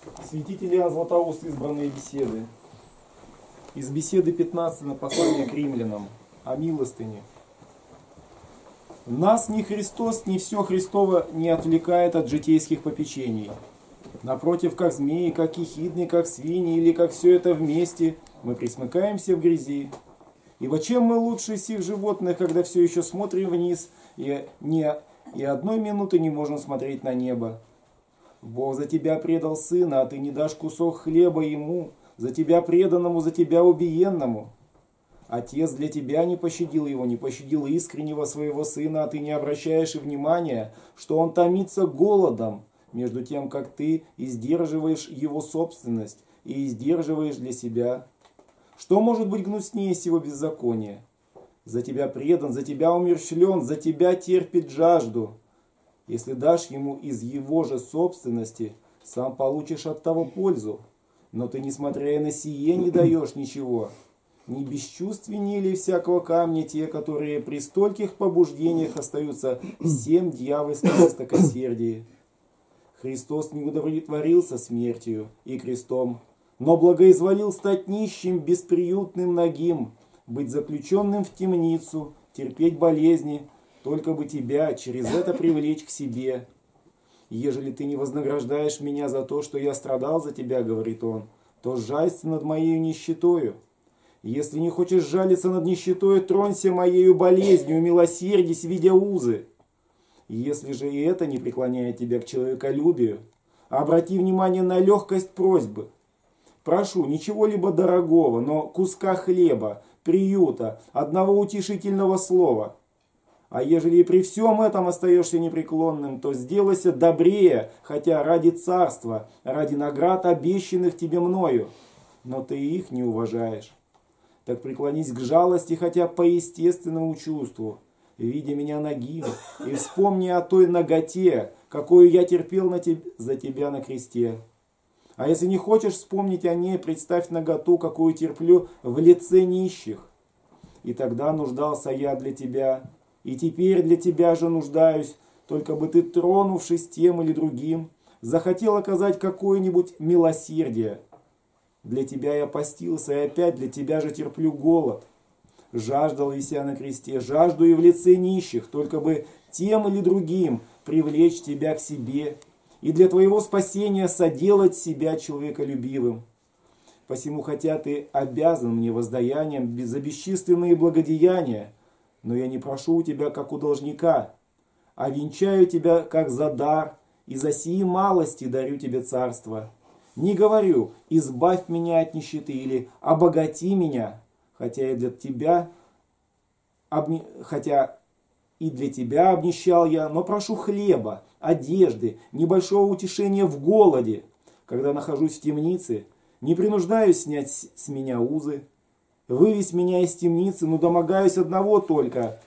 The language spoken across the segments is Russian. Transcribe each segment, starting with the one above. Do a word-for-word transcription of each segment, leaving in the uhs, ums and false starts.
Святитель Иоанн Златоуст. Избранные беседы. Из беседы пятнадцатой на послание к римлянам о милостыне. Нас ни Христос, ни все Христово не отвлекает от житейских попечений. Напротив, как змеи, как ехидны, как свиньи или как все это вместе, мы присмыкаемся в грязи. Ибо чем мы лучше всех животных, когда все еще смотрим вниз и, не, и одной минуты не можем смотреть на небо? Бог за тебя предал сына, а ты не дашь кусок хлеба ему, за тебя преданному, за тебя убиенному. Отец для тебя не пощадил его, не пощадил искреннего своего сына, а ты не обращаешь и внимания, что он томится голодом, между тем, как ты издерживаешь его собственность и издерживаешь для себя. Что может быть гнуснее сего беззакония? За тебя предан, за тебя умерщвлен, за тебя терпит жажду. Если дашь ему из его же собственности, сам получишь от того пользу. Но ты, несмотря и на сие, не даешь ничего. Не бесчувственнее ли всякого камня те, которые при стольких побуждениях остаются всем дьявольском жестокосердии? Христос не удовлетворился смертью и крестом, но благоизволил стать нищим, бесприютным, нагим, быть заключенным в темницу, терпеть болезни, только бы тебя через это привлечь к себе. Ежели ты не вознаграждаешь меня за то, что я страдал за тебя, говорит он, то жалься над моей нищетою. Если не хочешь жалиться над нищетой, тронься моею болезнью, милосердись, видя узы. Если же и это не преклоняет тебя к человеколюбию, обрати внимание на легкость просьбы. Прошу ничего-либо дорогого, но куска хлеба, приюта, одного утешительного слова. А ежели и при всем этом остаешься непреклонным, то сделайся добрее, хотя ради царства, ради наград, обещанных тебе мною. Но ты их не уважаешь. Так преклонись к жалости, хотя по естественному чувству, видя меня нагим, и вспомни о той наготе, какую я терпел на теб... за тебя на кресте. А если не хочешь вспомнить о ней, представь наготу, какую терплю в лице нищих. И тогда нуждался я для тебя, и теперь для тебя же нуждаюсь, только бы ты, тронувшись тем или другим, захотел оказать какое-нибудь милосердие. Для тебя я постился, и опять для тебя же терплю голод. Жаждал, вися на кресте, жажду и в лице нищих, только бы тем или другим привлечь тебя к себе и для твоего спасения соделать себя человеколюбивым. Посему, хотя ты обязан мне воздаянием за бесчисленные благодеяния, но я не прошу у тебя, как у должника, а венчаю тебя, как за дар, и за сии малости дарю тебе царство. Не говорю, избавь меня от нищеты или обогати меня, хотя и для тебя, обни... хотя и для тебя обнищал я, но прошу хлеба, одежды, небольшого утешения в голоде. Когда нахожусь в темнице, не принуждаюсь снять с меня узы. Вывесь меня из темницы, но домогаюсь одного только,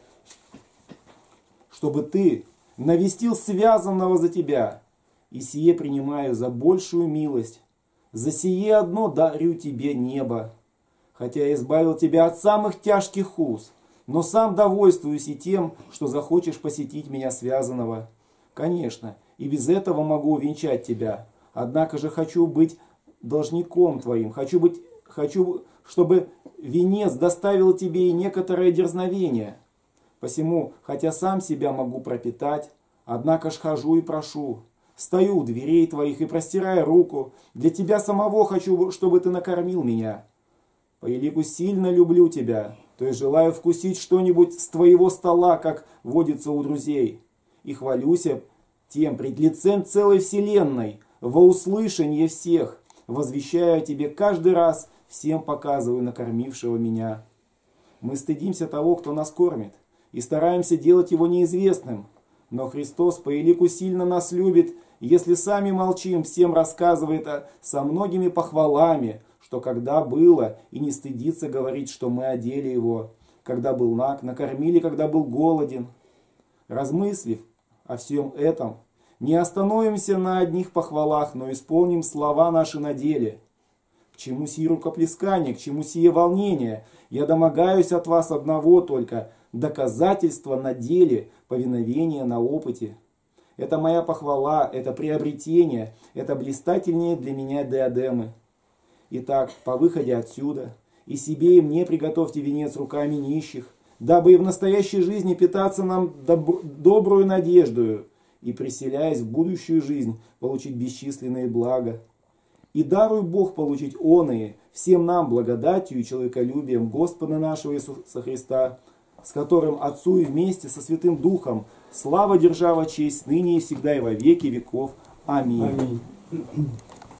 чтобы ты навестил связанного за тебя. И сие принимаю за большую милость. За сие одно дарю тебе небо. Хотя я избавил тебя от самых тяжких уз, но сам довольствуюсь и тем, что захочешь посетить меня связанного. Конечно, и без этого могу увенчать тебя. Однако же хочу быть должником твоим, хочу, быть, хочу, чтобы венец доставил тебе и некоторое дерзновение. Посему, хотя сам себя могу пропитать, однако ж хожу и прошу. Стою у дверей твоих и простирая руку. Для тебя самого хочу, чтобы ты накормил меня. По елику сильно люблю тебя, то и желаю вкусить что-нибудь с твоего стола, как водится у друзей. И хвалюся тем пред лицем целой вселенной, во услышанье всех, возвещаю о тебе каждый раз, всем показываю накормившего меня. Мы стыдимся того, кто нас кормит, и стараемся делать его неизвестным. Но Христос по елику сильно нас любит, если сами молчим, всем рассказывает со многими похвалами, что когда было, и не стыдится говорить, что мы одели его, когда был наг, накормили, когда был голоден. Размыслив о всем этом, не остановимся на одних похвалах, но исполним слова наши на деле. К чему сие рукоплескание, к чему сие волнение? Я домогаюсь от вас одного только, доказательства на деле, повиновения на опыте. Это моя похвала, это приобретение, это блистательнее для меня диадемы. Итак, по выходе отсюда, и себе и мне приготовьте венец руками нищих, дабы и в настоящей жизни питаться нам доб- добрую надеждою, и, преселяясь в будущую жизнь, получить бесчисленные блага. И даруй Бог получить оные всем нам благодатью и человеколюбием Господа нашего Иисуса Христа, с которым Отцу и вместе со Святым Духом слава, держава, честь, ныне и всегда и во веки веков. Аминь. Аминь.